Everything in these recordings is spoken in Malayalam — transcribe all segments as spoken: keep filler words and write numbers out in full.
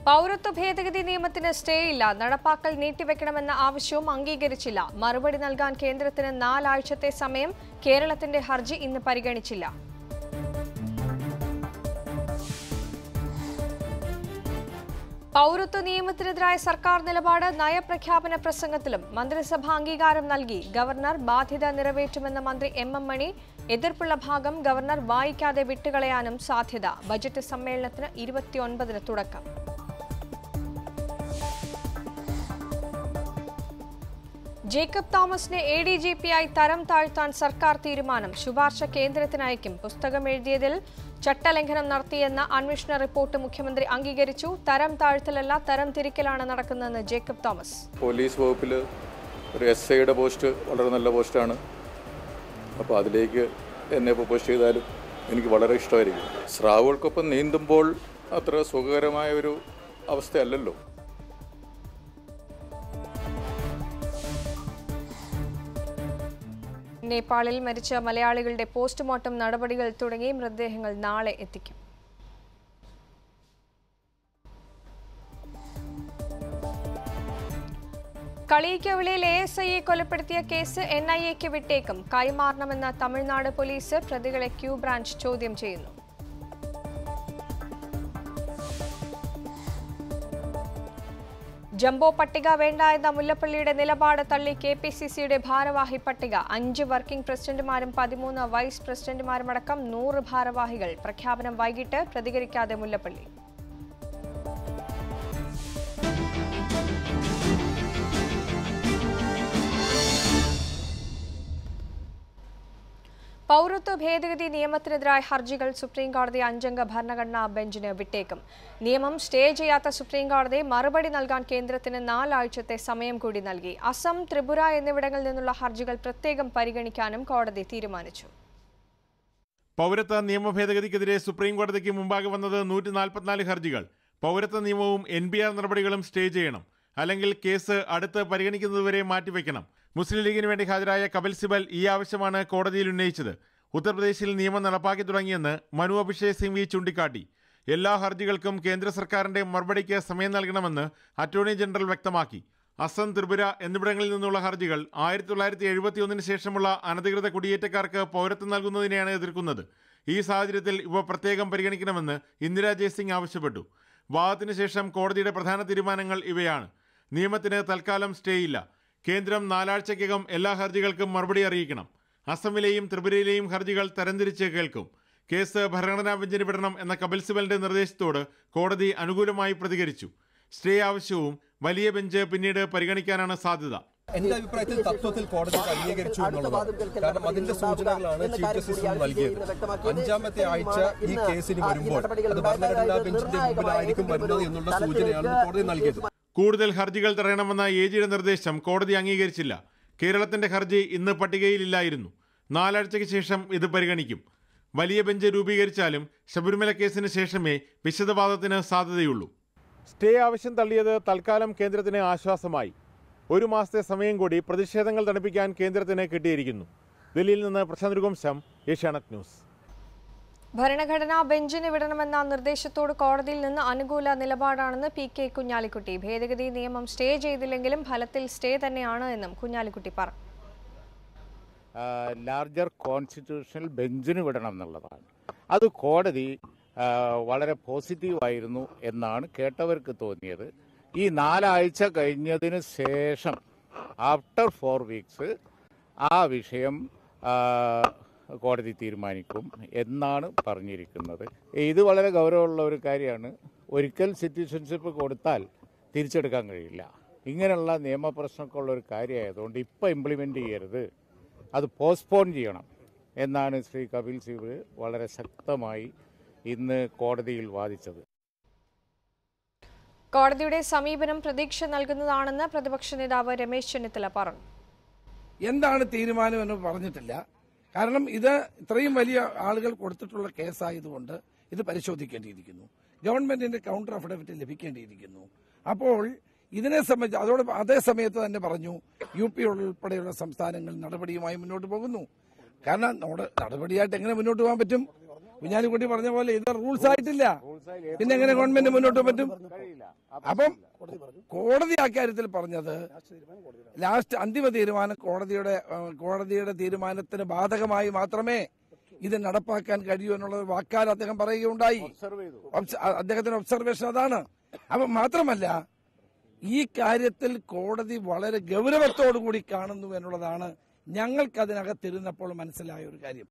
പൗരത്വ ഭേദഗതി നിയമത്തിന് സ്റ്റേ ഇല്ല. നടപ്പാക്കൽ നീട്ടിവെക്കണമെന്ന ആവശ്യവും അംഗീകരിച്ചില്ല. മറുപടി നൽകാൻ കേന്ദ്രത്തിന് നാലാഴ്ചത്തെ സമയം. കേരളത്തിന്റെ ഹർജി ഇന്ന് പരിഗണിച്ചില്ല. പൗരത്വ നിയമത്തിനെതിരായ സർക്കാർ നിലപാട് നയപ്രഖ്യാപന പ്രസംഗത്തിലും. മന്ത്രിസഭ അംഗീകാരം നൽകി. ഗവർണർ ബാധ്യത നിറവേറ്റുമെന്ന മന്ത്രി എം എം മണി. എതിർപ്പുള്ള ഭാഗം ഗവർണർ വായിക്കാതെ വിട്ടുകളയാനും സാധ്യത. ബജറ്റ് സമ്മേളനത്തിന് ഇരുപത്തിയൊൻപതിന് തുടക്കം. ജേക്കബ് തോമസിനെ എ ഡി ജി പിയായി തരം താഴ്ത്താൻ സർക്കാർ തീരുമാനം. ശുപാർശ കേന്ദ്രത്തിനയക്കും. പുസ്തകം എഴുതിയതിൽ ചട്ടലംഘനം നടത്തിയെന്ന അന്വേഷണ റിപ്പോർട്ട് മുഖ്യമന്ത്രി അംഗീകരിച്ചു. തരം താഴ്ത്തലല്ല, തരം തിരിക്കലാണ് നടക്കുന്നതെന്ന് ജേക്കബ് തോമസ്. പോലീസ് വകുപ്പിൽ ഒരു എസ് ഐയുടെ പോസ്റ്റ് വളരെ നല്ല പോസ്റ്റാണ്. അപ്പോൾ അതിലേക്ക് എന്നെ പ്രൊപ്പോസ് ചെയ്താലും എനിക്ക് വളരെ ഇഷ്ടമായിരിക്കും. സ്രാവുകൾക്കൊപ്പം നീന്തുമ്പോൾ അത്ര സുഖകരമായ ഒരു അവസ്ഥയല്ലല്ലോ. നേപ്പാളിൽ മരിച്ച മലയാളികളുടെ പോസ്റ്റ്മോർട്ടം നടപടികൾ തുടങ്ങി. മൃതദേഹങ്ങൾ നാളെ എത്തിക്കും. കളിയിക്കവിളയിൽ എ എസ് ഐയെ കൊലപ്പെടുത്തിയ കേസ് എൻ ഐ എക്ക് വിട്ടേക്കും. കൈമാറണമെന്ന തമിഴ്നാട് പോലീസ്. പ്രതികളെ ക്യൂ ബ്രാഞ്ച് ചോദ്യം ചെയ്യുന്നു. ജംബോ പട്ടിക വേണ്ട എന്ന മുല്ലപ്പള്ളിയുടെ നിലപാട് തള്ളി കെ പി സി സിയുടെ ഭാരവാഹി പട്ടിക. അഞ്ച് വർക്കിംഗ് പ്രസിഡന്റുമാരും പതിമൂന്ന് വൈസ് പ്രസിഡന്റുമാരുമടക്കം നൂറ് ഭാരവാഹികൾ. പ്രഖ്യാപനം വൈകിട്ട്. പ്രതികരിക്കാതെ മുല്ലപ്പള്ളി. പൗരത്വ ഭേദഗതി നിയമത്തിനെതിരായ ഹർജികൾ സുപ്രീംകോടതി അഞ്ചംഗ ഭരണഘടനാ ബെഞ്ചിന് വിട്ടേക്കും. നിയമം സ്റ്റേ ചെയ്യാത്ത സുപ്രീംകോടതി മറുപടി നൽകാൻ കേന്ദ്രത്തിന് നാലാഴ്ചത്തെ സമയം കൂടി നൽകി. അസം, ത്രിപുര എന്നിവിടങ്ങളിൽ നിന്നുള്ള ഹർജികൾ പ്രത്യേകം പരിഗണിക്കാനും കോടതി തീരുമാനിച്ചു. പൗരത്വ നിയമ ഭേദഗതിക്കെതിരെ സുപ്രീംകോടതിക്ക് മുമ്പാകെ വന്നത് നൂറ്റി നാൽപ്പത്തിനാല് ഹർജികൾ. പൗരത്വ നിയമവും എൻ ബി ആർ നടപടികളും സ്റ്റേ ചെയ്യണം, അല്ലെങ്കിൽ കേസ് അടുത്ത് പരിഗണിക്കുന്നതുവരെ മാറ്റിവെക്കണം. മുസ്ലിം ലീഗിന് വേണ്ടി ഹാജരായ കപിൽ സിബൽ ഈ ആവശ്യമാണ് കോടതിയിൽ ഉന്നയിച്ചത്. ഉത്തർപ്രദേശിൽ നിയമം നടപ്പാക്കി തുടങ്ങിയെന്ന് മനു അഭിഷേക് സിംഗ്വി ചൂണ്ടിക്കാട്ടി. എല്ലാ ഹർജികൾക്കും കേന്ദ്ര സർക്കാരിന്റെ മറുപടിക്ക് സമയം നൽകണമെന്ന് അറ്റോർണി ജനറൽ വ്യക്തമാക്കി. അസം, ത്രിപുര എന്നിവിടങ്ങളിൽ നിന്നുള്ള ഹർജികൾ ആയിരത്തി തൊള്ളായിരത്തി എഴുപത്തി ഒന്നിന് ശേഷമുള്ള അനധികൃത കുടിയേറ്റക്കാർക്ക് പൗരത്വം നൽകുന്നതിനെയാണ് എതിർക്കുന്നത്. ഈ സാഹചര്യത്തിൽ ഇവ പ്രത്യേകം പരിഗണിക്കണമെന്ന് ഇന്ദിരാ ജയ്സിംഗ് ആവശ്യപ്പെട്ടു. വാദത്തിന് ശേഷം കോടതിയുടെ പ്രധാന തീരുമാനങ്ങൾ ഇവയാണ്. നിയമത്തിന് തൽക്കാലം സ്റ്റേ ഇല്ല. കേന്ദ്രം നാലാഴ്ചയ്ക്കകം എല്ലാ ഹർജികൾക്കും മറുപടി അറിയിക്കണം. അസമിലെയും ത്രിപുരയിലെയും ഹർജികൾ തരംതിരിച്ച് കേൾക്കും. കേസ് ഭരണഘടനാ ബെഞ്ചിന് വിടണം എന്ന കപിൽ സിബലിന്റെ നിർദ്ദേശത്തോട് കോടതി അനുകൂലമായി പ്രതികരിച്ചു. സ്റ്റേ ആവശ്യവും വലിയ ബെഞ്ച് പിന്നീട് പരിഗണിക്കാനാണ് സാധ്യത. എന്റെ അഭിപ്രായത്തിൽ തത്വത്തിൽ കോടതി അംഗീകരിച്ചു എന്നുള്ളതാണ്. കാരണം അതിന്റെ സൂചനകളാണ് ചീഫ് ജസ്റ്റിസ് നൽകിയത്. അഞ്ചാമത്തെ ആഴ്ച ഈ കേസിന് വരുമ്പോൾ അത് ഭരണഘടനാ ബെഞ്ചിന്റെ മുമ്പിലായിരിക്കും വരുന്നത് എന്നുള്ള സൂചനയാണ് കോടതി നൽകിയത്. കൂടുതൽ ഹർജികൾ തടയണമെന്ന എ ജിയുടെ നിർദ്ദേശം കോടതി അംഗീകരിച്ചില്ല. കേരളത്തിന്റെ ഹർജി ഇന്ന് പട്ടികയിലില്ലായിരുന്നു. നാലാഴ്ചയ്ക്ക് ശേഷം ഇത് പരിഗണിക്കും. വലിയ ബെഞ്ച് രൂപീകരിച്ചാലും ശബരിമല കേസിന് ശേഷമേ വിശദവാദത്തിന് സാധ്യതയുള്ളൂ. സ്റ്റേ ആവശ്യം തള്ളിയത് തൽക്കാലം കേന്ദ്രത്തിന് ആശ്വാസമായി. ഒരു മാസത്തെ സമയം കൂടി പ്രതിഷേധങ്ങൾ തണുപ്പിക്കാൻ കേന്ദ്രത്തിന് കിട്ടിയിരിക്കുന്നു. ദില്ലിയിൽ നിന്ന് പ്രശാന്ത് രഘുവംശം, ഏഷ്യാനെറ്റ് ന്യൂസ്. ഭരണഘടനാ ബെഞ്ചിന് വിടണമെന്ന നിർദ്ദേശത്തോട് കോടതിയിൽ നിന്ന് അനുകൂല നിലപാടാണെന്ന് പി കെ കുഞ്ഞാലിക്കുട്ടി. ഭേദഗതി നിയമം സ്റ്റേ ചെയ്തില്ലെങ്കിലും ഫലത്തിൽ സ്റ്റേ തന്നെയാണ് എന്നും കുഞ്ഞാലിക്കുട്ടി പറഞ്ഞു. ലാർജർ കോൺസ്റ്റിറ്റ്യൂഷണൽ ബെഞ്ചിന് വിടണം എന്നുള്ളതാണ്. അത് കോടതി വളരെ പോസിറ്റീവായിരുന്നു എന്നാണ് കേട്ടവർക്ക് തോന്നിയത്. ഈ നാലാഴ്ച കഴിഞ്ഞതിന് ശേഷം ആഫ്റ്റർ ഫോർ വീക്സ് ആ വിഷയം കോടതി തീരുമാനിക്കും എന്നാണ് പറഞ്ഞിരിക്കുന്നത്. ഇത് വളരെ ഗൗരവമുള്ള ഒരു കാര്യമാണ്. ഒരിക്കൽ സിറ്റിസൺഷിപ്പ് കൊടുത്താൽ തിരിച്ചെടുക്കാൻ കഴിയില്ല. ഇങ്ങനെയുള്ള നിയമപ്രശ്നമൊക്കെയുള്ള ഒരു കാര്യമായതുകൊണ്ട് ഇപ്പോൾ ഇംപ്ലിമെൻ്റ് ചെയ്യരുത്, അത് പോസ്റ്റ്പോൺ ചെയ്യണം എന്നാണ് ശ്രീ കപിൽ സിബൽ വളരെ ശക്തമായി ഇന്ന് കോടതിയിൽ വാദിച്ചത്. കോടതിയുടെ സമീപനം പ്രതീക്ഷ നൽകുന്നതാണെന്ന് പ്രതിപക്ഷ നേതാവ് രമേശ് ചെന്നിത്തല പറഞ്ഞു. എന്താണ് തീരുമാനം എന്ന് പറഞ്ഞിട്ടില്ല. കാരണം ഇത് ഇത്രയും വലിയ ആളുകൾ കൊടുത്തിട്ടുള്ള കേസായതുകൊണ്ട് ഇത് പരിശോധിക്കേണ്ടിയിരിക്കുന്നു. ഗവൺമെന്റിന്റെ കൗണ്ടർ അഫിഡവിറ്റ് ലഭിക്കേണ്ടിയിരിക്കുന്നു. അപ്പോൾ ഇതിനെ സംബന്ധിച്ച് അതോട് അതേ സമയത്ത് തന്നെ പറഞ്ഞു യു പി ഉൾപ്പെടെയുള്ള സംസ്ഥാനങ്ങൾ നടപടിയുമായി മുന്നോട്ട് പോകുന്നു. കാരണം നടപടിയായിട്ട് എങ്ങനെ മുന്നോട്ട് പോകാൻ പറ്റും? കുഞ്ഞാലിക്കുട്ടി പറഞ്ഞ പോലെ ഇത് റൂൾസ് ആയിട്ടില്ല, പിന്നെ എങ്ങനെ ഗവൺമെന്റ് മുന്നോട്ട് പറ്റും? അപ്പം കോടതി അക്കാര്യത്തിൽ പറഞ്ഞത് ലാസ്റ്റ് അന്തിമ തീരുമാനം കോടതിയുടെ കോടതിയുടെ തീരുമാനത്തിന് ബാധകമായി മാത്രമേ ഇത് നടപ്പാക്കാൻ കഴിയൂ എന്നുള്ള വാക്കാൽ അദ്ദേഹം പറയുകയുണ്ടായി. അദ്ദേഹത്തിന്റെ ഒബ്സർവേഷൻ അതാണ്. അപ്പം മാത്രമല്ല, ഈ കാര്യത്തിൽ കോടതി വളരെ ഗൗരവത്തോടു കൂടി കാണുന്നു എന്നുള്ളതാണ് ഞങ്ങൾക്ക് അതിനകത്തിരുന്നപ്പോൾ മനസ്സിലായ ഒരു കാര്യം.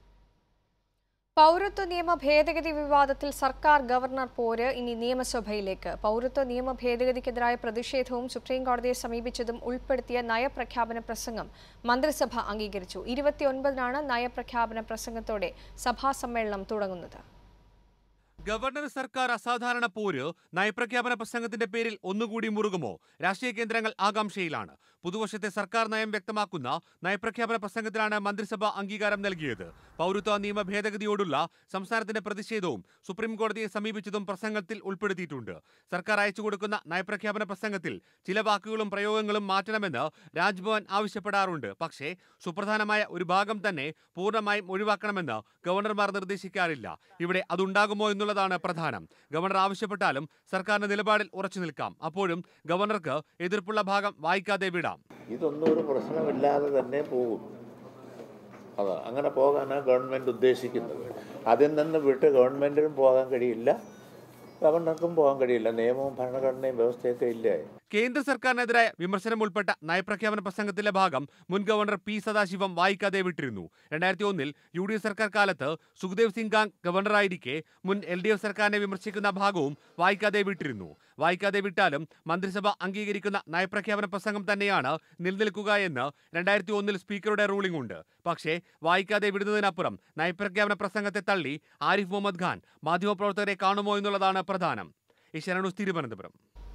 പൗരത്വ നിയമ ഭേദഗതി വിവാദത്തിൽ സർക്കാർ ഗവർണർ പോര് ഇനി നിയമസഭയിലേക്ക്. പൗരത്വ നിയമ ഭേദഗതിക്കെതിരായ പ്രതിഷേധവും സുപ്രീംകോടതിയെ സമീപിച്ചതും ഉൾപ്പെടുത്തിയ നയപ്രഖ്യാപന പ്രസംഗം മന്ത്രിസഭ അംഗീകരിച്ചു. ഇരുപത്തിയൊൻപതിനാണ് നയപ്രഖ്യാപന പ്രസംഗത്തോടെ സഭാ സമ്മേളനം തുടങ്ങുന്നത്. ഗവർണർ സർക്കാർ അസാധാരണ പോര് നയപ്രഖ്യാപന പ്രസംഗത്തിന്റെ പേരിൽ ഒന്നുകൂടി മുറുകുമോ? രാഷ്ട്രീയ കേന്ദ്രങ്ങൾ ആകാംക്ഷയിലാണ്. പുതുവർഷത്തെ സർക്കാർ നയം വ്യക്തമാക്കുന്ന നയപ്രഖ്യാപന പ്രസംഗത്തിലാണ് മന്ത്രിസഭ അംഗീകാരം നൽകിയത്. പൗരത്വ നിയമ ഭേദഗതിയോടുള്ള സംസ്ഥാനത്തിന്റെ പ്രതിഷേധവും സുപ്രീം കോടതിയെ സമീപിച്ചതും പ്രസംഗത്തിൽ ഉൾപ്പെടുത്തിയിട്ടുണ്ട്. സർക്കാർ അയച്ചു കൊടുക്കുന്ന നയപ്രഖ്യാപന പ്രസംഗത്തിൽ ചില വാക്കുകളും പ്രയോഗങ്ങളും മാറ്റണമെന്ന് രാജ്ഭവൻ ആവശ്യപ്പെടാറുണ്ട്. പക്ഷേ സുപ്രധാനമായ ഒരു ഭാഗം തന്നെ പൂർണ്ണമായും ഒഴിവാക്കണമെന്ന് ഗവർണർമാർ നിർദ്ദേശിക്കാറില്ല. ഇവിടെ അതുണ്ടാകുമോ എന്നുള്ള ാണ് പ്രധാനം. ഗവർണർ ആവശ്യപ്പെട്ടാലും സർക്കാരിന്റെ നിലപാടിൽ ഉറച്ചു നിൽക്കാം. അപ്പോഴും ഗവർണർക്ക് എതിർപ്പുള്ള ഭാഗം വായിക്കാതെ വിടാം. ഇതൊന്നും ഒരു പ്രശ്നമില്ലാതെ തന്നെ പോകും. അതാ അങ്ങനെ പോകാനാണ് ഗവൺമെന്റ് ഉദ്ദേശിക്കുന്നത്. അതിൽ നിന്ന് വിട്ട് ഗവൺമെന്റിനും പോകാൻ കഴിയില്ല, ഗവർണർക്കും പോകാൻ കഴിയില്ല. നിയമവും ഭരണഘടനയും വ്യവസ്ഥയൊക്കെ ഇല്ലേ. കേന്ദ്ര സർക്കാരിനെതിരായ വിമർശനം ഉൾപ്പെട്ട നയപ്രഖ്യാപന പ്രസംഗത്തിലെ ഭാഗം മുൻ ഗവർണർ പി സദാശിവം വായിക്കാതെ വിട്ടിരുന്നു. രണ്ടായിരത്തി ഒന്നിൽ യു ഡി എഫ് സർക്കാർ കാലത്ത് സുഖ്ദേവ് സിംഗ് ഗാങ് ഗവർണറായിരിക്കെ മുൻ എൽ ഡി എഫ് സർക്കാരിനെ വിമർശിക്കുന്ന ഭാഗവും വായിക്കാതെ വിട്ടിരുന്നു. വായിക്കാതെ വിട്ടാലും മന്ത്രിസഭ അംഗീകരിക്കുന്ന നയപ്രഖ്യാപന പ്രസംഗം തന്നെയാണ് നിലനിൽക്കുക എന്ന് രണ്ടായിരത്തി ഒന്നിൽ സ്പീക്കറുടെ റൂളിംഗ് ഉണ്ട്. പക്ഷേ വായിക്കാതെ വിടുന്നതിനപ്പുറം നയപ്രഖ്യാപന പ്രസംഗത്തെ തള്ളി ആരിഫ് മുഹമ്മദ് ഖാൻ മാധ്യമപ്രവർത്തകരെ കാണുമോ എന്നുള്ളതാണ് പ്രധാനം. Asianet news, Thiruvananthapuram.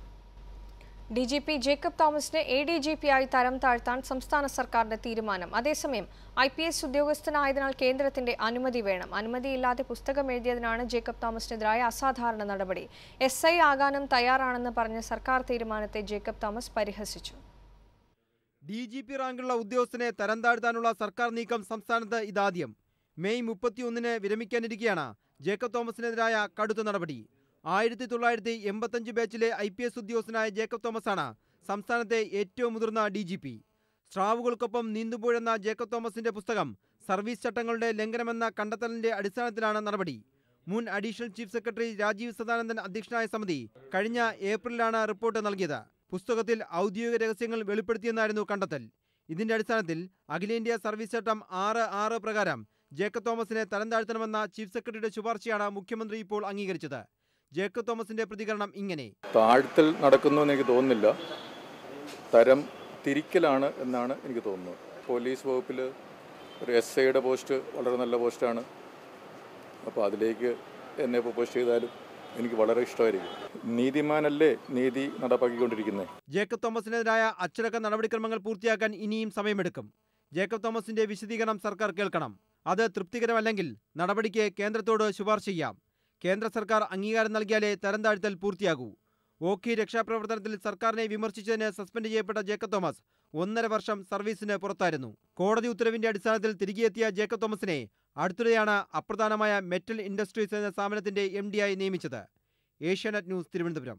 D G P Jacob തോമസിനെ എ ഡി ജി പി ആയി തരം താഴ്ത്താൻ സംസ്ഥാന സർക്കാരിന്റെ തീരുമാനം. അതേസമയം ഐ പി എസ് ഉദ്യോഗസ്ഥനായതിനാൽ കേന്ദ്രത്തിന്റെ അനുമതി വേണം. അനുമതിയില്ലാതെ പുസ്തകം എഴുതിയതിനാണ് ജേക്കബ് തോമസിനെതിരായ അസാധാരണ നടപടി. എസ് ഐ ആകാനും തയ്യാറാണെന്ന് പറഞ്ഞ സർക്കാർ തീരുമാനത്തെ ജേക്കബ് തോമസ് പരിഹസിച്ചു. ഡി ജി പി റാങ്കുള്ള ഉദ്യോഗസ്ഥനെ തരം താഴ്ത്താനുള്ള സർക്കാർ നീക്കം സംസ്ഥാനത്ത് ഇതാദ്യം. മെയ് മുപ്പത്തിയൊന്നിന് വിരമിക്കാനിരിക്കെയാണ് ജേക്കബ് തോമസിനെതിരായ കടുത്ത നടപടി. ആയിരത്തി തൊള്ളായിരത്തി എൺപത്തഞ്ച് ബാച്ചിലെ ഐ പി എസ് ഉദ്യോഗസ്ഥനായ ജേക്കബ് തോമസാണ് സംസ്ഥാനത്തെ ഏറ്റവും മുതിർന്ന ഡി ജി പി. സ്രാവുകൾക്കൊപ്പം നീന്തുമ്പോഴെന്ന ജേക്കബ് തോമസിന്റെ പുസ്തകം സർവീസ് ചട്ടങ്ങളുടെ ലംഘനമെന്ന കണ്ടെത്തലിന്റെ അടിസ്ഥാനത്തിലാണ് നടപടി. മുൻ additional chief secretary Rajeev Sadanandan അധ്യക്ഷനായ സമിതി കഴിഞ്ഞ ഏപ്രിലാണ് റിപ്പോർട്ട് നൽകിയത്. പുസ്തകത്തിൽ ഔദ്യോഗിക രഹസ്യങ്ങൾ വെളിപ്പെടുത്തിയെന്നായിരുന്നു കണ്ടെത്തൽ. ഇതിന്റെ അടിസ്ഥാനത്തിൽ അഖിലേന്ത്യാ സർവീസ് ചട്ടം ആറ് ആറ് പ്രകാരം ജേക്കബ് തോമസിനെ തരം താഴ്ത്തണമെന്ന ചീഫ് സെക്രട്ടറിയുടെ ശുപാർശയാണ് മുഖ്യമന്ത്രി ഇപ്പോൾ അംഗീകരിച്ചത്. ജേക്കബ് തോമസിന്റെ പ്രതികരണം ഇങ്ങനെ: താഴ്ത്തൽ നടക്കുന്നു എന്ന് എനിക്ക് തോന്നുന്നില്ല, തരം തിരിക്കലാണ് എന്നാണ് എനിക്ക് തോന്നുന്നത്. പോലീസ് വകുപ്പിൽ ഒരു എസ് ഐയുടെ പോസ്റ്റ് വളരെ നല്ല പോസ്റ്റാണ്. അപ്പോൾ അതിലേക്ക് എന്നെ പ്രൊപ്പോസ് ചെയ്താലും എനിക്ക് വളരെ ഇഷ്ടമായിരിക്കും. നീതിമാനല്ലേ നീതി നടപ്പാക്കിക്കൊണ്ടിരിക്കുന്നത്. ജേക്കബ് തോമസിനെതിരായ അച്ചടക്ക നടപടിക്രമങ്ങൾ പൂർത്തിയാക്കാൻ ഇനിയും സമയമെടുക്കും. ജേക്കബ് തോമസിന്റെ വിശദീകരണം സർക്കാർ കേൾക്കണം. അത് തൃപ്തികരമല്ലെങ്കിൽ നടപടിക്ക് കേന്ദ്രത്തോട് ശുപാർശ ചെയ്യാം. കേന്ദ്ര സർക്കാർ അംഗീകാരം നൽകിയാലേ തരം താഴ്ത്തൽ പൂർത്തിയാകൂ. ഓഖി രക്ഷാപ്രവർത്തനത്തിൽ സർക്കാരിനെ വിമർശിച്ചതിന് സസ്പെൻഡ് ചെയ്യപ്പെട്ട ജേക്കബ് തോമസ് ഒന്നര വർഷം സർവീസിന് പുറത്തായിരുന്നു. കോടതി ഉത്തരവിന്റെ അടിസ്ഥാനത്തിൽ തിരികെയെത്തിയ ജേക്കബ് തോമസിനെ അടുത്തിടെയാണ് അപ്രധാനമായ മെറ്റൽ ഇൻഡസ്ട്രീസ് എന്ന സ്ഥാപനത്തിന്റെ എം ഡി ആയി നിയമിച്ചത്. Asianet news, Thiruvananthapuram.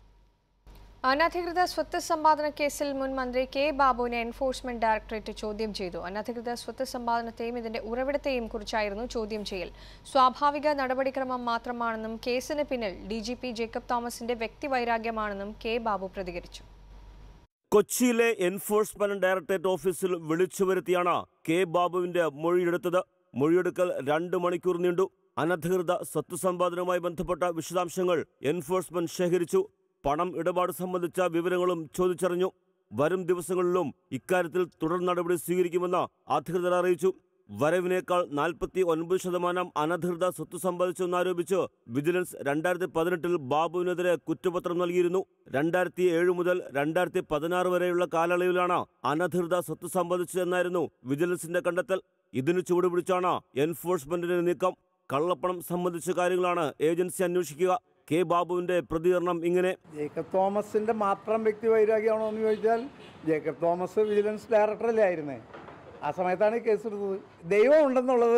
അനധികൃത സ്വത്ത് സമ്പാദന കേസിൽ മുൻ മന്ത്രി കെ ബാബുവിനെ എൻഫോഴ്സ്മെന്റ് ഡയറക്ടറേറ്റ് ചോദ്യം ചെയ്തു. അനധികൃത സ്വത്ത് സമ്പാദനത്തെയും ഇതിന്റെ ഉറവിടത്തെയും കുറിച്ചായിരുന്നു ചോദ്യം ചെയ്യൽ. സ്വാഭാവിക നടപടിക്രമം മാത്രമാണെന്നും കേസിന് പിന്നിൽ ഡി ജി പി ജേക്കബ് തോമസിന്റെ വ്യക്തിവൈരാഗ്യമാണെന്നും കെ ബാബു പ്രതികരിച്ചു. കൊച്ചിയിലെ എൻഫോഴ്സ്മെന്റ് ഡയറക്ടറേറ്റ് ഓഫീസിൽ വിളിച്ചു വരുത്തിയാണ് കെ ബാബുവിന്റെ മൊഴിയെടുത്തത്. മൊഴിയെടുക്കൽ രണ്ട് മണിക്കൂർ നീണ്ടു. അനധികൃത സ്വത്ത് സമ്പാദനവുമായി ബന്ധപ്പെട്ട വിശദാംശങ്ങൾ എൻഫോഴ്സ്മെന്റ് ശേഖരിച്ചു. പണം ഇടപാട് സംബന്ധിച്ച വിവരങ്ങളും ചോദിച്ചറിഞ്ഞു. വരും ദിവസങ്ങളിലും ഇക്കാര്യത്തിൽ തുടർ നടപടി സ്വീകരിക്കുമെന്ന് അധികൃതർ അറിയിച്ചു. വരവിനേക്കാൾ നാൽപ്പത്തി ഒൻപത് ശതമാനം അനധികൃത സ്വത്ത് സമ്പാദിച്ചെന്നാരോപിച്ച് വിജിലൻസ് രണ്ടായിരത്തി പതിനെട്ടിൽ ബാബുവിനെതിരെ കുറ്റപത്രം നൽകിയിരുന്നു. രണ്ടായിരത്തി ഏഴ് മുതൽ രണ്ടായിരത്തി പതിനാറ് വരെയുള്ള കാലയളവിലാണ് അനധികൃത സ്വത്ത് സമ്പാദിച്ചതെന്നായിരുന്നു വിജിലൻസിന്റെ കണ്ടെത്തൽ. ഇതിന് ചുവടുപിടിച്ചാണ് എൻഫോഴ്സ്മെന്റിന്റെ നീക്കം. കള്ളപ്പണം സംബന്ധിച്ച കാര്യങ്ങളാണ് ഏജൻസി അന്വേഷിക്കുക. കെ ബാബുവിന്റെ പ്രതികരണം ഇങ്ങനെ: ജേക്കബ് തോമസിന്റെ മാത്രം വ്യക്തി വൈരാഗ്യമാണോ എന്ന് ചോദിച്ചാൽ ജേക്കബ് തോമസ് വിജിലൻസ് ഡയറക്ടറല്ലേ ആയിരുന്നേ. ആ സമയത്താണ് ഈ കേസ് എടുത്തത്. ദൈവം ഉണ്ടെന്നുള്ളത്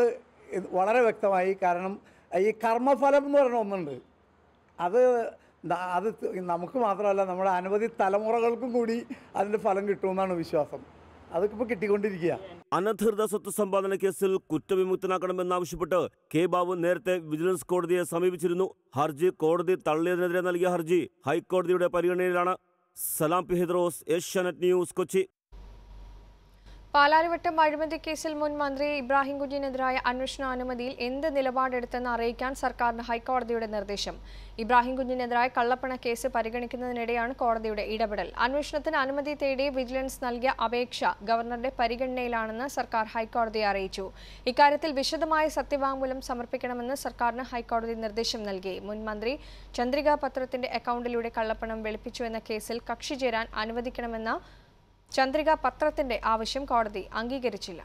വളരെ വ്യക്തമായി. കാരണം ഈ കർമ്മഫലം എന്ന് പറയുന്ന ഒന്നുണ്ട്, അത് അത് നമുക്ക് മാത്രമല്ല നമ്മുടെ അനവധി തലമുറകൾക്കും കൂടി അതിൻ്റെ ഫലം കിട്ടുമെന്നാണ് വിശ്വാസം. അതൊക്കെ ഇപ്പോൾ കിട്ടിക്കൊണ്ടിരിക്കുക. അനധികൃത സ്വത്ത് സമ്പാദന കേസിൽ കുറ്റവിമുക്തനാക്കണമെന്നാവശ്യപ്പെട്ട് കെ ബാബു നേരത്തെ വിജിലൻസ് കോടതിയെ സമീപിച്ചിരുന്നു. ഹർജി കോടതി തള്ളിയതിനെതിരെ നൽകിയ ഹർജി ഹൈക്കോടതിയുടെ പരിഗണനയിലാണ്. Salam P Hydros, Asianet news, Kochi. Palarivattom അഴിമതി കേസിൽ മുൻ മന്ത്രി ഇബ്രാഹിം കുഞ്ഞിനെതിരായ അന്വേഷണ അനുമതിയിൽ എന്ത് നിലപാടെടുത്തെന്ന് അറിയിക്കാൻ സർക്കാരിന് ഹൈക്കോടതിയുടെ നിർദ്ദേശം. ഇബ്രാഹിം കുഞ്ഞിനെതിരായ കള്ളപ്പണ കേസ് പരിഗണിക്കുന്നതിനിടെയാണ് കോടതിയുടെ ഇടപെടൽ. അന്വേഷണത്തിന് അനുമതി തേടി വിജിലൻസ് നൽകിയ അപേക്ഷ ഗവർണറുടെ പരിഗണനയിലാണെന്ന് സർക്കാർ ഹൈക്കോടതിയെ അറിയിച്ചു. ഇക്കാര്യത്തിൽ വിശദമായ സത്യവാങ്മൂലം സമർപ്പിക്കണമെന്ന് സർക്കാരിന് ഹൈക്കോടതി നിർദ്ദേശം നൽകി. മുൻ മന്ത്രി ചന്ദ്രിക പത്രത്തിന്റെ അക്കൗണ്ടിലൂടെ കള്ളപ്പണം വെളുപ്പിച്ചുവെന്ന കേസിൽ കക്ഷി ചേരാൻ അനുവദിക്കണമെന്ന ചന്ദ്രിക പത്രത്തിന്റെ ആവശ്യം കോടതി അംഗീകരിച്ചില്ല.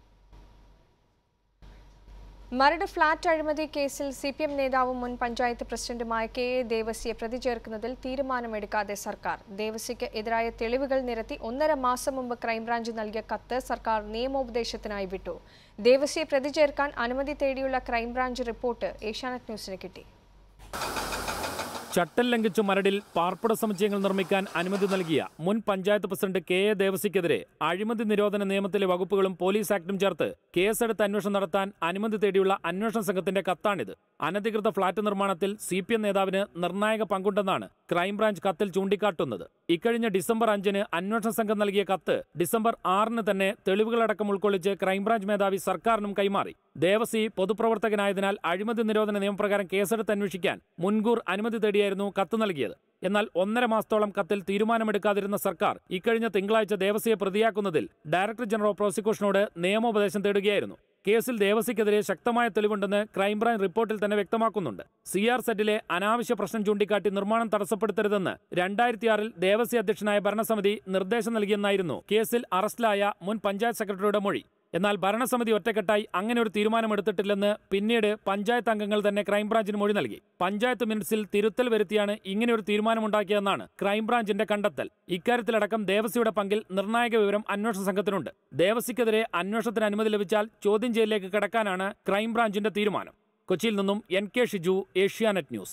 മരട് ഫ്ളാറ്റ് അഴിമതി കേസിൽ സി പി എം നേതാവും മുൻ പഞ്ചായത്ത് പ്രസിഡന്റുമായ കെ എ ദേവസിയെ പ്രതി ചേർക്കുന്നതിൽ തീരുമാനമെടുക്കാതെ സർക്കാർ. ദേവസിക്ക് എതിരായ തെളിവുകൾ നിരത്തി ഒന്നര മാസം മുമ്പ് ക്രൈംബ്രാഞ്ച് നൽകിയ കത്ത് സർക്കാർ നിയമോപദേശത്തിനായി വിട്ടു. ദേവസിയെ പ്രതി ചേർക്കാൻ അനുമതി തേടിയുള്ള ക്രൈംബ്രാഞ്ച് റിപ്പോർട്ട് ഏഷ്യാനെറ്റ് ന്യൂസിന് കിട്ടി. ചട്ടം ലംഘിച്ചു മരടിൽ പാർപ്പിട സമുച്ചയങ്ങൾ നിർമ്മിക്കാൻ അനുമതി നൽകിയ മുൻ പഞ്ചായത്ത് പ്രസിഡന്റ് കെ എ ദേവസിക്കെതിരെ അഴിമതി നിരോധന നിയമത്തിലെ വകുപ്പുകളും പോലീസ് ആക്ടും ചേർത്ത് കേസെടുത്ത് അന്വേഷണം നടത്താൻ അനുമതി തേടിയുള്ള അന്വേഷണ സംഘത്തിന്റെ കത്താണിത്. അനധികൃത ഫ്ളാറ്റ് നിർമ്മാണത്തിൽ സി പി എം നേതാവിന് നിർണായക പങ്കുണ്ടെന്നാണ് ക്രൈംബ്രാഞ്ച് കത്തിൽ ചൂണ്ടിക്കാട്ടുന്നത്. ഇക്കഴിഞ്ഞ ഡിസംബർ അഞ്ചിന് അന്വേഷണ സംഘം നൽകിയ കത്ത് ഡിസംബർ ആറിന് തന്നെ തെളിവുകളടക്കം ഉൾക്കൊള്ളിച്ച് ക്രൈംബ്രാഞ്ച് മേധാവി സർക്കാരിനും കൈമാറി. ദേവസി പൊതുപ്രവർത്തകനായതിനാൽ അഴിമതി നിരോധന നിയമപ്രകാരം കേസെടുത്ത് അന്വേഷിക്കാൻ മുൻകൂർ അനുമതി തേടിയായിരുന്നു കത്ത് നൽകിയത്. എന്നാൽ ഒന്നര മാസത്തോളം കത്തിൽ തീരുമാനമെടുക്കാതിരുന്ന സർക്കാർ ഇക്കഴിഞ്ഞ തിങ്കളാഴ്ച ദേവസിയെ പ്രതിയാക്കുന്നതിൽ ഡയറക്ടർ ജനറൽ ഓഫ് പ്രോസിക്യൂഷനോട് നിയമോപദേശം തേടുകയായിരുന്നു. കേസിൽ ദേവസിക്കെതിരെ ശക്തമായ തെളിവുണ്ടെന്ന് ക്രൈംബ്രാഞ്ച് റിപ്പോർട്ടിൽ തന്നെ വ്യക്തമാക്കുന്നുണ്ട്. സി ആർ സെറ്റിലെ അനാവശ്യ പ്രശ്നം ചൂണ്ടിക്കാട്ടി നിർമ്മാണം തടസ്സപ്പെടുത്തരുതെന്ന് രണ്ടായിരത്തിയാറിൽ ദേവസി അധ്യക്ഷനായ ഭരണസമിതി നിർദ്ദേശം നൽകിയെന്നായിരുന്നു കേസിൽ അറസ്റ്റിലായ മുൻ പഞ്ചായത്ത് സെക്രട്ടറിയുടെ മൊഴി. എന്നാൽ ഭരണസമിതി ഒറ്റക്കെട്ടായി അങ്ങനെ ഒരു തീരുമാനമെടുത്തിട്ടില്ലെന്ന് പിന്നീട് പഞ്ചായത്ത് അംഗങ്ങൾ തന്നെ ക്രൈംബ്രാഞ്ചിന് മൊഴി നൽകി. പഞ്ചായത്ത് മിനിറ്റ്സിൽ തിരുത്തൽ വരുത്തിയാണ് ഇങ്ങനെയൊരു തീരുമാനമുണ്ടാക്കിയതെന്നാണ് ക്രൈംബ്രാഞ്ചിന്റെ കണ്ടെത്തൽ. ഇക്കാര്യത്തിലടക്കം ദേവസിയുടെ പങ്കിൽ നിർണായക വിവരം അന്വേഷണ സംഘത്തിനുണ്ട്. ദേവസിക്കെതിരെ അന്വേഷണത്തിന് അനുമതി ലഭിച്ചാൽ ചോദ്യം ചെയ്യലിലേക്ക് കടക്കാനാണ് ക്രൈംബ്രാഞ്ചിന്റെ തീരുമാനം. കൊച്ചിയിൽ നിന്നും N K Shiju, Asianet news.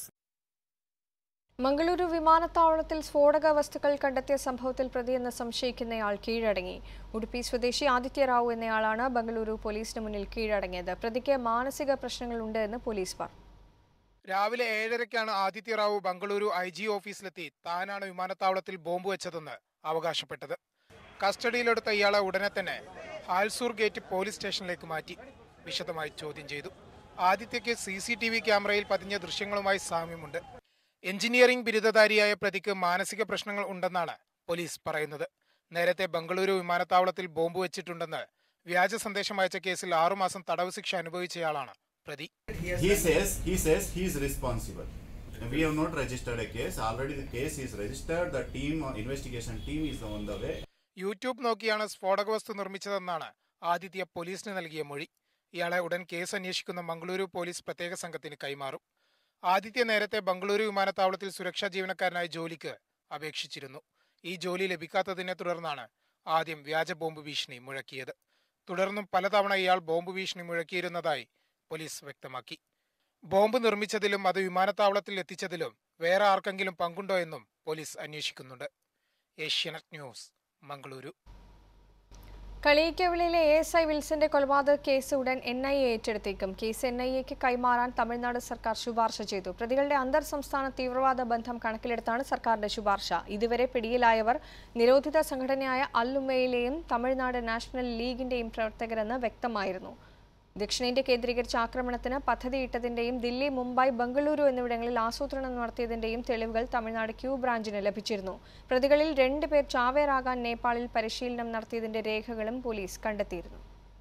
Mangaluru വിമാനത്താവളത്തിൽ സ്ഫോടക വസ്തുക്കൾ കണ്ടെത്തിയ സംഭവത്തിൽ പ്രതിയെന്ന് സംശയിക്കുന്നയാൾ കീഴടങ്ങി. ഉടുപ്പി സ്വദേശി ആദിത്യ റാവു എന്നയാളാണ് ബംഗളൂരു പോലീസിന് മുന്നിൽ കീഴടങ്ങിയത്. പ്രതിക്ക് മാനസിക പ്രശ്നങ്ങളുണ്ട് എന്ന് പോലീസ് പറഞ്ഞു. രാവിലെ ഏഴരയ്ക്കാണ് ആദിത്യ റാവു ബംഗളൂരു ഐ ജി ഓഫീസിലെത്തി താനാണ് വിമാനത്താവളത്തിൽ ബോംബ് വെച്ചതെന്ന് അവകാശപ്പെട്ടത്. കസ്റ്റഡിയിലെടുത്ത ഇയാളെ ഉടനെ തന്നെ ഹാൽസൂർ ഗേറ്റ് പോലീസ് സ്റ്റേഷനിലേക്ക് മാറ്റി വിശദമായി ചോദ്യം ചെയ്തു. ആദിത്യയ്ക്ക് സി സി ടി വി ക്യാമറയിൽ പതിഞ്ഞ ദൃശ്യങ്ങളുമായി സാമ്യമുണ്ട്. എഞ്ചിനീയറിംഗ് ബിരുദധാരിയായ പ്രതിക്ക് മാനസിക പ്രശ്നങ്ങൾ ഉണ്ടെന്നാണ് പോലീസ് പറയുന്നത്. നേരത്തെ ബംഗളൂരു വിമാനത്താവളത്തിൽ ബോംബ് വെച്ചിട്ടുണ്ടെന്ന് വ്യാജ സന്ദേശം അയച്ച കേസിൽ ആറുമാസം തടവ് ശിക്ഷ അനുഭവിച്ചയാളാണ് പ്രതി. He says he says he is responsible. We have not registered a case. Already the case is registered. The team, investigation team is on the way. YouTube നോക്കിയാണ് സ്ഫോടക വസ്തു നിർമ്മിച്ചതെന്നാണ് ആദിത്യ പോലീസിന് നൽകിയ മൊഴി. ഇയാളെ ഉടൻ കേസ് അന്വേഷിക്കുന്ന മംഗളൂരു പോലീസ് പ്രത്യേക സംഘത്തിന് കൈമാറും. ആദിത്യ നേരത്തെ ബംഗളൂരു വിമാനത്താവളത്തിൽ സുരക്ഷാ ജീവനക്കാരനായി ജോലിക്ക് അപേക്ഷിച്ചിരുന്നു. ഈ ജോലി ലഭിക്കാത്തതിനെ തുടർന്നാണ് ആദ്യം വ്യാജ ബോംബ് ഭീഷണി മുഴക്കിയത്. തുടർന്നും പലതവണ ഇയാൾ ബോംബ് ഭീഷണി മുഴക്കിയിരുന്നതായി പോലീസ് വ്യക്തമാക്കി. ബോംബ് നിർമ്മിച്ചതിലും അത് വിമാനത്താവളത്തിൽ എത്തിച്ചതിലും വേറെ ആർക്കെങ്കിലും പങ്കുണ്ടോ എന്നും പോലീസ് അന്വേഷിക്കുന്നുണ്ട്. Asianet news, Mangaluru. കളിയിക്കവിളിയിലെ എ എസ് ഐ വിൽസന്റെ കൊലപാതക കേസ് ഉടൻ എൻ ഐ എ ഏറ്റെടുത്തേക്കും. കേസ് എൻ ഐ എക്ക് കൈമാറാൻ തമിഴ്നാട് സർക്കാർ ശുപാർശ ചെയ്തു. പ്രതികളുടെ അന്തർ സംസ്ഥാന തീവ്രവാദ ബന്ധം കണക്കിലെടുത്താണ് സർക്കാരിന്റെ ശുപാർശ. ഇതുവരെ പിടിയിലായവർ നിരോധിത സംഘടനയായ അല്ലുമയിലെയും തമിഴ്നാട് നാഷണൽ ലീഗിന്റെയും പ്രവർത്തകരെന്ന് വ്യക്തമായിരുന്നു. ദക്ഷിണേന്ത്യ കേന്ദ്രീകരിച്ച ആക്രമണത്തിന് പദ്ധതിയിട്ടതിന്റെയും ദില്ലി, മുംബൈ, ബംഗളൂരു എന്നിവിടങ്ങളിൽ ആസൂത്രണം നടത്തിയതിന്റെയും തെളിവുകൾ തമിഴ്നാട് ക്യൂ ബ്രാഞ്ചിന് ലഭിച്ചിരുന്നു. പ്രതികളിൽ രണ്ട് പേർ ചാവേറാകാൻ നേപ്പാളിൽ പരിശീലനം നടത്തിയതിന്റെ രേഖകളും പോലീസ് കണ്ടെത്തിയിരുന്നു.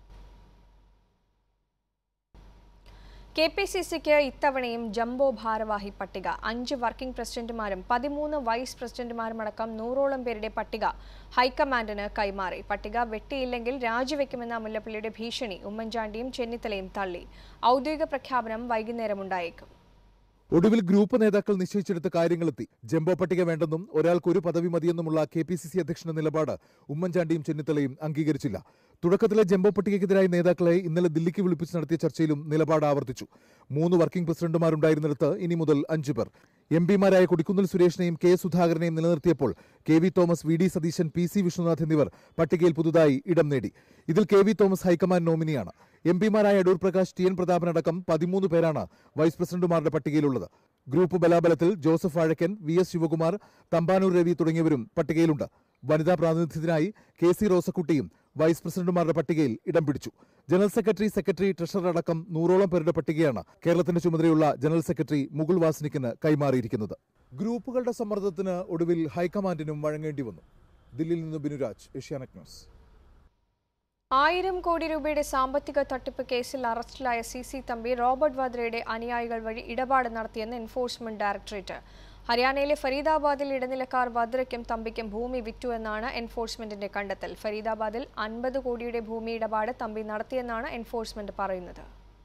കെ പി സി സിക്ക് ഇത്തവണയും ജംബോ ഭാരവാഹി പട്ടിക. അഞ്ച് വർക്കിംഗ് പ്രസിഡന്റുമാരും പതിമൂന്ന് വൈസ് പ്രസിഡന്റുമാരും അടക്കം നൂറോളം പേരുടെ പട്ടിക ഹൈക്കമാൻഡിന് കൈമാറി. പട്ടിക വെട്ടിയില്ലെങ്കിൽ രാജിവെക്കുമെന്ന മുല്ലപ്പള്ളിയുടെ ഭീഷണി ഉമ്മൻചാണ്ടിയും ചെന്നിത്തലയും തള്ളി. ഔദ്യോഗിക പ്രഖ്യാപനം വൈകുന്നേരം ഉണ്ടായേക്കും. ഒടുവിൽ ഗ്രൂപ്പ് നേതാക്കൾ നിശ്ചയിച്ചെടുത്ത കാര്യങ്ങളെത്തി. ജംബോ പട്ടിക വേണ്ടെന്നും ഒരാൾക്ക് ഒരു പദവി മതിയെന്നുമുള്ള കെ പി സി സി അധ്യക്ഷന്റെ നിലപാട് ഉമ്മൻചാണ്ടിയും ചെന്നിത്തലയും അംഗീകരിച്ചില്ല. തുടക്കത്തിലെ ജംബോ പട്ടികയ്ക്കെതിരായ നേതാക്കളെ ഇന്നലെ ദില്ലിക്ക് വിളിപ്പിച്ച് നടത്തിയ ചർച്ചയിലും നിലപാട് ആവർത്തിച്ചു. മൂന്ന് വർക്കിംഗ് പ്രസിഡന്റുമാരുണ്ടായിരുന്നിടത്ത് ഇനി മുതൽ അഞ്ചു പേർ. എം പിമാരായ കൊടിക്കുന്നിൽ സുരേഷിനെയും കെ സുധാകരനെയും നിലനിർത്തിയപ്പോൾ K V Thomas, V D Satheesan, P C Vishnunath എന്നിവർ പട്ടികയിൽ പുതുതായി ഇടം നേടി. ഇതിൽ കെ വി തോമസ് ഹൈക്കമാൻഡ് നോമിനിയാണ്. എം പിമാരായ അടൂർ പ്രകാശ്, ടി എൻ പ്രതാപനടക്കം പതിമൂന്ന് പേരാണ് വൈസ് പ്രസിഡന്റുമാരുടെ പട്ടികയിലുള്ളത്. ഗ്രൂപ്പ് ബലാബലത്തിൽ ജോസഫ് വാഴക്കൻ, വി എസ് ശിവകുമാർ, തമ്പാനൂർ രവി തുടങ്ങിയവരും പട്ടികയിലുണ്ട്. വനിതാ പ്രാതിനിധ്യത്തിനായി കെ സി റോസക്കുട്ടിയും വൈസ് പ്രസിഡന്റുമാരുടെ പട്ടികയിൽ ഇടം പിടിച്ചു. ജനറൽ സെക്രട്ടറി, സെക്രട്ടറി, ട്രഷറർ അടക്കം നൂറോളം പേരുടെ പട്ടികയാണ് കേരളത്തിന്റെ ചുമതലയുള്ള ജനറൽ സെക്രട്ടറി മുകുൾ വാസ്നിക്കിന് കൈമാറിയിരിക്കുന്നത്. ഗ്രൂപ്പുകളുടെ സമ്മർദ്ദത്തിന് ഒടുവിൽ ഹൈക്കമാൻഡിനും വഴങ്ങേണ്ടി വന്നു. ദില്ലിയിൽ നിന്ന് ബിനുരാജ്, ഏഷ്യാനെറ്റ് ന്യൂസ്. ആയിരം കോടി രൂപയുടെ സാമ്പത്തിക തട്ടിപ്പ് കേസിൽ അറസ്റ്റിലായ സി സി തമ്പി റോബർട്ട് വാദ്രയുടെ അനുയായികൾ വഴി ഇടപാട് നടത്തിയെന്ന് എൻഫോഴ്സ്മെന്റ് ഡയറക്ടറേറ്റ്. ഹരിയാനയിലെ ഫരീദാബാദിൽ ഇടനിലക്കാർ വാദ്രയ്ക്കും തമ്പിക്കും ഭൂമി വിറ്റു എന്നാണ് എൻഫോഴ്സ്മെന്റിന്റെ കണ്ടെത്തൽ. ഫരീദാബാദിൽ അൻപത് കോടിയുടെ ഭൂമി ഇടപാട് തമ്പി നടത്തിയെന്നാണ് എൻഫോഴ്സ്മെന്റ് പറയുന്നത്.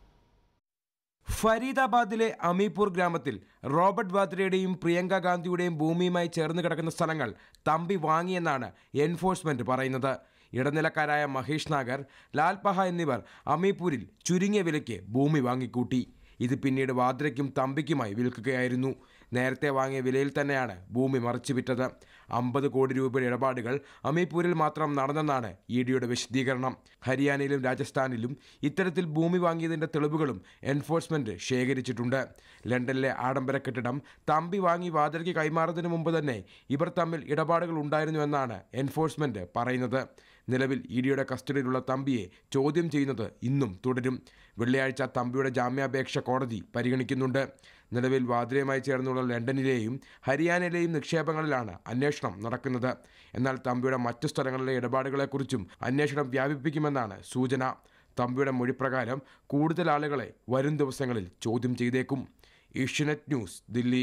ഫരീദാബാദിലെ അമീപൂർ ഗ്രാമത്തിൽ റോബർട്ട് വാദ്രയുടെയും പ്രിയങ്ക ഗാന്ധിയുടെയും ഭൂമിയുമായി ചേർന്ന് കിടക്കുന്ന സ്ഥലങ്ങൾ തമ്പി വാങ്ങിയെന്നാണ് എൻഫോഴ്സ്മെന്റ് പറയുന്നത്. ഇടനിലക്കാരായ മഹേഷ് നാഗർ, ലാൽ പഹ എന്നിവർ അമീപൂരിൽ ചുരുങ്ങിയ വിലയ്ക്ക് ഭൂമി വാങ്ങിക്കൂട്ടി. ഇത് പിന്നീട് വാദ്രയ്ക്കും തമ്പിക്കുമായി വിൽക്കുകയായിരുന്നു. നേരത്തെ വാങ്ങിയ വിലയിൽ തന്നെയാണ് ഭൂമി മറിച്ചു വിറ്റത്. അമ്പത് കോടി രൂപയുടെ ഇടപാടുകൾ അമീപൂരിൽ മാത്രം നടന്നെന്നാണ് ഇ ഡിയുടെ വിശദീകരണം. ഹരിയാനയിലും രാജസ്ഥാനിലും ഇത്തരത്തിൽ ഭൂമി വാങ്ങിയതിൻ്റെ തെളിവുകളും എൻഫോഴ്സ്മെന്റ് ശേഖരിച്ചിട്ടുണ്ട്. ലണ്ടനിലെ ആഡംബര കെട്ടിടം തമ്പി വാങ്ങി വാദ്രയ്ക്ക് കൈമാറുന്നതിന് മുമ്പ് തന്നെ ഇവർ തമ്മിൽ ഇടപാടുകൾ ഉണ്ടായിരുന്നുവെന്നാണ് എൻഫോഴ്സ്മെന്റ് പറയുന്നത്. നിലവിൽ ഇ ഡിയുടെ കസ്റ്റഡിയിലുള്ള തമ്പിയെ ചോദ്യം ചെയ്യുന്നത് ഇന്നും തുടരും. വെള്ളിയാഴ്ച തമ്പിയുടെ ജാമ്യാപേക്ഷ കോടതി പരിഗണിക്കുന്നുണ്ട്. നിലവിൽ വാദ്രയുമായി ചേർന്നുള്ള ലണ്ടനിലെയും ഹരിയാനയിലെയും നിക്ഷേപങ്ങളിലാണ് അന്വേഷണം നടക്കുന്നത്. എന്നാൽ തമ്പിയുടെ മറ്റു സ്ഥലങ്ങളിലെ ഇടപാടുകളെക്കുറിച്ചും അന്വേഷണം വ്യാപിപ്പിക്കുമെന്നാണ് സൂചന. തമ്പിയുടെ മൊഴിപ്രകാരം കൂടുതൽ ആളുകളെ വരും ദിവസങ്ങളിൽ ചോദ്യം ചെയ്തേക്കും. Asianet news, Delhi.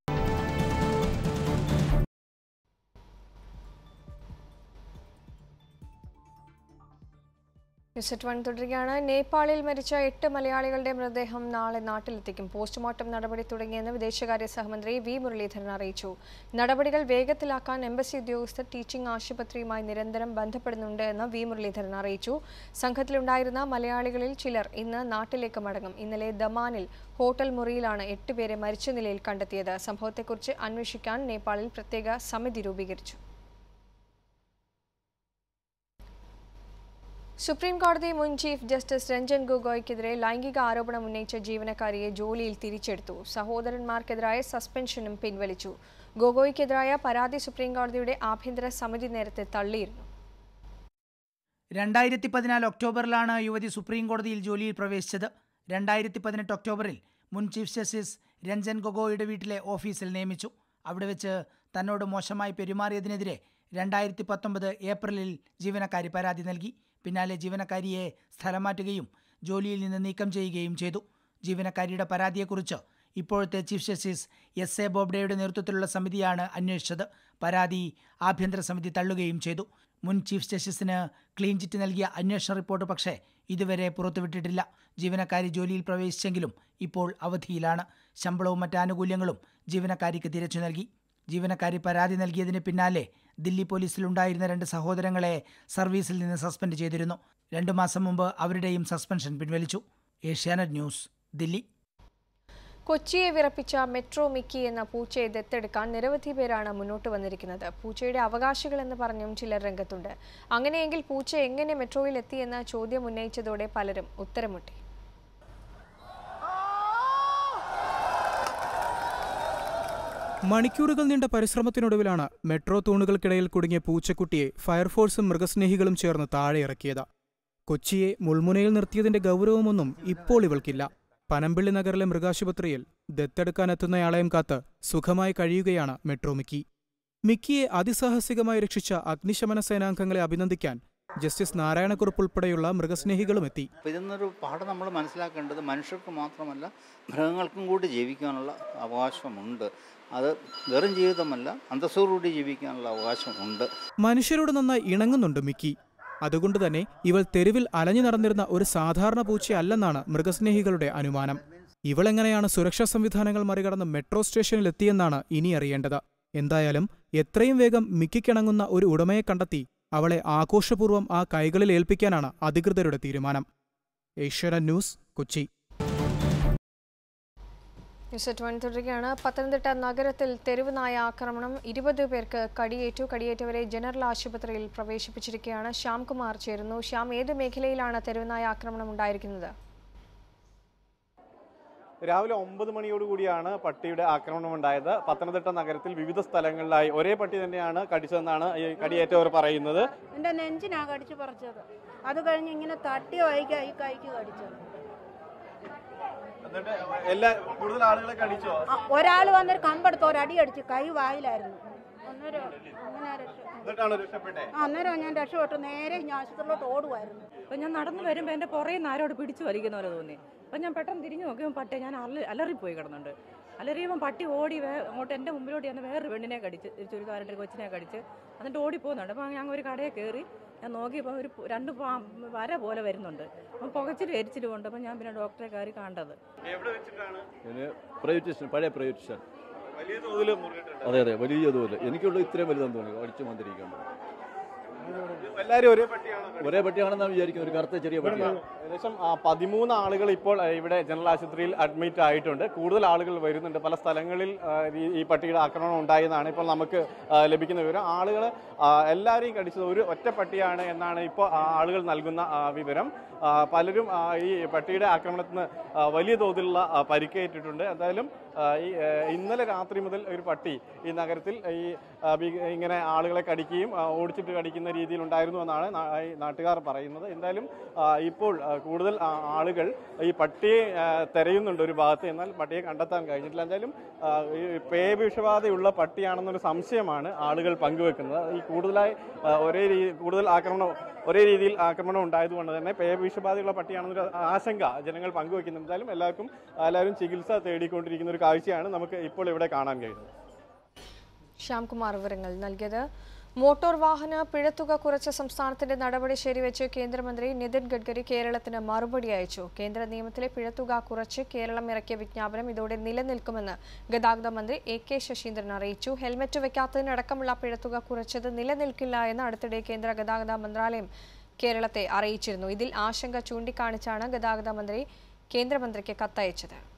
News one തുടരുകയാണ്. നേപ്പാളിൽ മരിച്ച എട്ട് മലയാളികളുടെ മൃതദേഹം നാളെ നാട്ടിലെത്തിക്കും. പോസ്റ്റ്മോർട്ടം നടപടി തുടങ്ങിയെന്ന് വിദേശകാര്യ സഹമന്ത്രി വി മുരളീധരൻ അറിയിച്ചു. നടപടികൾ വേഗത്തിലാക്കാൻ എംബസി ഉദ്യോഗസ്ഥർ ടീച്ചിംഗ് ആശുപത്രിയുമായി നിരന്തരം ബന്ധപ്പെടുന്നുണ്ട് എന്ന് വി മുരളീധരൻ അറിയിച്ചു. സംഘത്തിലുണ്ടായിരുന്ന മലയാളികളിൽ ചിലർ ഇന്ന് നാട്ടിലേക്ക് മടങ്ങും. ഇന്നലെ ദമാനിൽ ഹോട്ടൽ മുറിയിലാണ് എട്ടുപേരെ മരിച്ച നിലയിൽ കണ്ടെത്തിയത്. സംഭവത്തെക്കുറിച്ച് അന്വേഷിക്കാൻ നേപ്പാളിൽ പ്രത്യേക സമിതി രൂപീകരിച്ചു. സുപ്രീം കോടതി മുൻ ചീഫ് ജസ്റ്റിസ് രഞ്ജൻ ഗൊഗോയ്ക്കെതിരെ ലൈംഗിക ആരോപണം ഉന്നയിച്ച ജീവനക്കാരിയെ ജോലിയിൽ തിരിച്ചെടുത്തു. സഹോദരന്മാർക്കെതിരായ സസ്പെൻഷനും പിൻവലിച്ചു. ഗൊഗോയ്ക്കെതിരായ പരാതി സുപ്രീം കോടതിയുടെ ആഭ്യന്തര സമിതി നേരത്തെ തള്ളിയിരുന്നു. രണ്ടായിരത്തി പതിനാല് ഒക്ടോബറിലാണ് യുവതി സുപ്രീം കോടതിയിൽ ജോലിയിൽ പ്രവേശിച്ചത്. രണ്ടായിരത്തി പതിനെട്ട് ഒക്ടോബറിൽ മുൻ ചീഫ് ജസ്റ്റിസ് രഞ്ജൻ ഗൊഗോയുടെ വീട്ടിലെ ഓഫീസിൽ നിയമിച്ചു. അവിടെ വെച്ച് തന്നോട് മോശമായി പെരുമാറിയതിനെതിരെ രണ്ടായിരത്തി പത്തൊമ്പത് ഏപ്രിലിൽ ജീവനക്കാരി പരാതി നൽകി. പിന്നാലെ ജീവനക്കാരിയെ സ്ഥലം മാറ്റുകയും ജോലിയിൽ നിന്ന് നീക്കം ചെയ്യുകയും ചെയ്തു. ജീവനക്കാരിയുടെ പരാതിയെക്കുറിച്ച് ഇപ്പോഴത്തെ ചീഫ് ജസ്റ്റിസ് എസ് എ ബോബ്ഡെയുടെ നേതൃത്വത്തിലുള്ള സമിതിയാണ് അന്വേഷിച്ചത്. പരാതി ആഭ്യന്തര സമിതി തള്ളുകയും ചെയ്തു. മുൻ ചീഫ് ജസ്റ്റിസിന് ക്ലീൻ ചിറ്റ് നൽകിയ അന്വേഷണ റിപ്പോർട്ട് പക്ഷേ ഇതുവരെ പുറത്തുവിട്ടിട്ടില്ല. ജീവനക്കാരി ജോലിയിൽ പ്രവേശിച്ചെങ്കിലും ഇപ്പോൾ അവധിയിലാണ്. ശമ്പളവും മറ്റ് ആനുകൂല്യങ്ങളും ജീവനക്കാരിക്ക് തിരിച്ചു നൽകി. ജീവനക്കാരി പരാതി നൽകിയതിന് പിന്നാലെ ദില്ലി പോലീസിലുണ്ടായിരുന്ന രണ്ട് സഹോദരങ്ങളെ സർവീസിൽ നിന്ന് സസ്പെൻഡ് ചെയ്തിരുന്നു. രണ്ടു മാസം മുമ്പ് അവരുടെയും സസ്പെൻഷൻ പിൻവലിച്ചു. Asianet news, Delhi. കൊച്ചിയെ വിറപ്പിച്ച മെട്രോ മിക്കി എന്ന പൂച്ചയെ ദത്തെടുക്കാൻ നിരവധി പേരാണ് മുന്നോട്ട് വന്നിരിക്കുന്നത്. പൂച്ചയുടെ അവകാശികളെന്ന് പറഞ്ഞും ചിലർ രംഗത്തുണ്ട്. അങ്ങനെയെങ്കിൽ പൂച്ച എങ്ങനെ മെട്രോയിൽ എത്തിയെന്ന ചോദ്യം ഉന്നയിച്ചതോടെ പലരും ഉത്തരമുട്ടി. മണിക്കൂറുകൾ നീണ്ട പരിശ്രമത്തിനൊടുവിലാണ് മെട്രോ തൂണുകൾക്കിടയിൽ കുടുങ്ങിയ പൂച്ചക്കുട്ടിയെ ഫയർഫോഴ്സും മൃഗസ്നേഹികളും ചേർന്ന് താഴെ ഇറക്കിയത്. കൊച്ചിയെ മുൾമുനയിൽ നിർത്തിയതിന്റെ ഗൗരവമൊന്നും ഇപ്പോൾ ഇവൾക്കില്ല. പനമ്പിള്ളി നഗറിലെ മൃഗാശുപത്രിയിൽ ദത്തെടുക്കാനെത്തുന്നയാളെയും കാത്ത് സുഖമായി കഴിയുകയാണ് മെട്രോ മിക്കി. മിക്കിയെ അതിസാഹസികമായി രക്ഷിച്ച അഗ്നിശമന സേനാംഗങ്ങളെ അഭിനന്ദിക്കാൻ ജസ്റ്റിസ് നാരായണക്കുറുപ്പ് ഉൾപ്പെടെയുള്ള മൃഗസ്നേഹികളും എത്തി. ഇതൊന്നൊരു പാഠം നമ്മൾ മനസ്സിലാക്കേണ്ടത് മനുഷ്യർക്ക് മാത്രമല്ല മൃഗങ്ങൾക്കും കൂടി ജീവിക്കാനുള്ള അവകാശമുണ്ട്. അത് വെറും ജീവിതമല്ല, അന്തസ്സോടുകൂടി ജീവിക്കാനുള്ള അവകാശമുണ്ട്. മനുഷ്യരോട് നന്നായി ഇണങ്ങുന്നുണ്ട് മിക്കി. അതുകൊണ്ട് തന്നെ ഇവൾ തെരുവിൽ അലഞ്ഞു നടന്നിരുന്ന ഒരു സാധാരണ പൂച്ചയല്ലെന്നാണ് മൃഗസ്നേഹികളുടെ അനുമാനം. ഇവളെങ്ങനെയാണ് സുരക്ഷാ സംവിധാനങ്ങൾ മറികടന്ന് മെട്രോ സ്റ്റേഷനിലെത്തിയെന്നാണ് ഇനി അറിയേണ്ടത്. എന്തായാലും എത്രയും വേഗം മിക്കിക്കിണങ്ങുന്ന ഒരു ഉടമയെ കണ്ടെത്തി അവളെ ആഘോഷപൂർവ്വം ആ കൈകളിൽ ഏൽപ്പിക്കാനാണ് അധികൃതരുടെ തീരുമാനം. ഏഷ്യാനെറ്റ് ന്യൂസ്, കൊച്ചി. ന്യൂസ് തുടരുകയാണ്. പത്തനംതിട്ട നഗരത്തിൽ തെരുവ് നായ ആക്രമണം, ഇരുപത് പേർക്ക് കടിയേറ്റു. കടിയേറ്റവരെ ജനറൽ ആശുപത്രിയിൽ പ്രവേശിപ്പിച്ചിരിക്കുകയാണ്. ശ്യാംകുമാർ ചേരുന്നു. ശ്യാം, ഏത് മേഖലയിലാണ് തെരുവ് നായ ആക്രമണം ഉണ്ടായിരിക്കുന്നത്? രാവിലെ ഒമ്പത് മണിയോടുകൂടിയാണ് പട്ടിയുടെ ആക്രമണം ഉണ്ടായത്. പത്തനംതിട്ട നഗരത്തിൽ വിവിധ സ്ഥലങ്ങളിലായി ഒരേ പട്ടി തന്നെയാണ് കടിച്ചതെന്നാണ് ഈ കടിയേറ്റവർ പറയുന്നത്. എന്റെ നെഞ്ചിനാ കടിച്ചു പറിച്ചത്. അത് കഴിഞ്ഞ് ഇങ്ങനെ തട്ടി വായിക്കാ ഈ കൈക്ക് കടിച്ചത്. എല്ലാ കൂടുതൽ ആളുകളെ കടിച്ചോ? ഒരാൾ വന്നൊരു കമ്പെടുത്ത് ഒരടി അടിച്ചു, കൈ വായിലായിരുന്നു. അന്നേരം അന്നേരം ഞാൻ രക്ഷപ്പെട്ടു. നേരെ ഞാൻ ആശുപത്രിയിലോട്ട് ഓടുമായിരുന്നു. അപ്പൊ ഞാൻ നടന്നു വരുമ്പോ എന്റെ പുറകെ നിന്ന് ആരോട് പിടിച്ചു വലിക്കുന്ന പോലെ തോന്നി. അപ്പൊ ഞാൻ പെട്ടെന്ന് തിരിഞ്ഞു നോക്കിയപ്പോൾ പട്ടി ഞാൻ അല അലറിപ്പോയി കിടന്നുണ്ട്. അലറിയുമ്പോൾ പട്ടി ഓടി അങ്ങോട്ട് എൻ്റെ മുമ്പിലോട്ട് ഞാൻ വേറൊരു പെണ്ണിനെ കടിച്ച്, ചുരുക്കാരുടെ കൊച്ചിനെ കടിച്ച് എന്നിട്ട് ഓടി പോകുന്നുണ്ട്. അപ്പോൾ ഞാൻ ഒരു കടയിൽ കയറി ഞാൻ നോക്കിയപ്പോൾ ഒരു രണ്ട് വര പോലെ വരുന്നുണ്ട്. അപ്പം പുകച്ചിലും എരിച്ചിലും ഉണ്ട്. അപ്പം ഞാൻ പിന്നെ ഡോക്ടറെ കയറി കണ്ടത്. പ്രൈവറ്റ് സ്റ്റേഷൻ, പഴയ പ്രൈവറ്റ് സ്റ്റേഷൻ. അതെ അതെ വലിയ തോതിൽ. എനിക്കുള്ള ഇത്രയും വലുതെന്ന് തോന്നി അടിച്ചു വന്നിരിക്കുന്നു. എല്ലാവരും ഒരേ പട്ടിയാണ് ഒരേ പട്ടിയാണെന്നാണ് വിചാരിക്കുന്നത്. ഒരു കറുത്ത ചെറിയ പട്ടിയാണ്. ഏകദേശം പതിമൂന്ന് ആളുകൾ ഇപ്പോൾ ഇവിടെ ജനറൽ ആശുപത്രിയിൽ അഡ്മിറ്റ് ആയിട്ടുണ്ട്. കൂടുതൽ ആളുകൾ വരുന്നുണ്ട്. പല സ്ഥലങ്ങളിൽ ഈ പട്ടിയുടെ ആക്രമണം ഉണ്ടായെന്നാണ് ഇപ്പോൾ നമുക്ക് ലഭിക്കുന്ന വിവരം. ആളുകൾ എല്ലാവരെയും കടിച്ചത് ഒരു ഒറ്റ പട്ടിയാണ് എന്നാണ് ഇപ്പോൾ ആളുകൾ നൽകുന്ന വിവരം. പലരും ഈ പട്ടിയുടെ ആക്രമണത്തിന് വലിയ തോതിലുള്ള പരിക്കേറ്റിട്ടുണ്ട്. എന്തായാലും ഈ ഇന്നലെ രാത്രി മുതൽ ഒരു പട്ടി ഈ നഗരത്തിൽ ഈ ഇങ്ങനെ ആളുകളെ കടിക്കുകയും ഓടിച്ചിട്ട് കടിക്കുന്ന രീതിയിൽ ഉണ്ടായിരുന്നു എന്നാണ് നാട്ടുകാർ പറയുന്നത്. എന്തായാലും ഇപ്പോൾ കൂടുതൽ ആളുകൾ ഈ പട്ടിയെ തെരയുന്നുണ്ട് ഒരു ഭാഗത്ത്. എന്നാൽ പട്ടിയെ കണ്ടെത്താൻ കഴിഞ്ഞിട്ടില്ല. എന്തായാലും ഈ പേ വിഷബാധയുള്ള പട്ടിയാണെന്നൊരു സംശയമാണ് ആളുകൾ പങ്കുവെക്കുന്നത്. ഈ കൂടുതലായി ഒരേ രീതി കൂടുതൽ ആക്രമണം ഒരേ രീതിയിൽ ആക്രമണം ഉണ്ടായതുകൊണ്ട് തന്നെ പേ വിഷബാധയുള്ള പട്ടിയാണെന്നൊരു ആശങ്ക ജനങ്ങൾ പങ്കുവെക്കുന്നുണ്ട്. എന്തായാലും എല്ലാവർക്കും എല്ലാവരും ചികിത്സ തേടിക്കൊണ്ടിരിക്കുന്ന ഒരു കാഴ്ചയാണ് നമുക്ക് ഇപ്പോൾ ഇവിടെ കാണാൻ കഴിയുന്നത്. ശ്യാംകുമാർ വിവരങ്ങൾ നൽകിയത്. മോട്ടോർ വാഹന പിഴത്തുക കുറച്ച സംസ്ഥാനത്തിന്റെ നടപടി ശരിവെച്ച് കേന്ദ്രമന്ത്രി നിതിൻ ഗഡ്കരി കേരളത്തിന് മറുപടി അയച്ചു. കേന്ദ്ര നിയമത്തിലെ പിഴത്തുക കുറച്ച് കേരളം ഇറക്കിയ വിജ്ഞാപനം ഇതോടെ നിലനിൽക്കുമെന്ന് ഗതാഗത മന്ത്രി എ കെ ശശീന്ദ്രൻ അറിയിച്ചു. ഹെൽമറ്റ് വയ്ക്കാത്തതിനടക്കമുള്ള പിഴത്തുക കുറച്ചത് നിലനിൽക്കില്ല എന്ന് അടുത്തിടെ കേന്ദ്ര ഗതാഗത മന്ത്രാലയം കേരളത്തെ അറിയിച്ചിരുന്നു. ഇതിൽ ആശങ്ക ചൂണ്ടിക്കാണിച്ചാണ് ഗതാഗത മന്ത്രി കേന്ദ്രമന്ത്രിക്ക് കത്തയച്ചത്.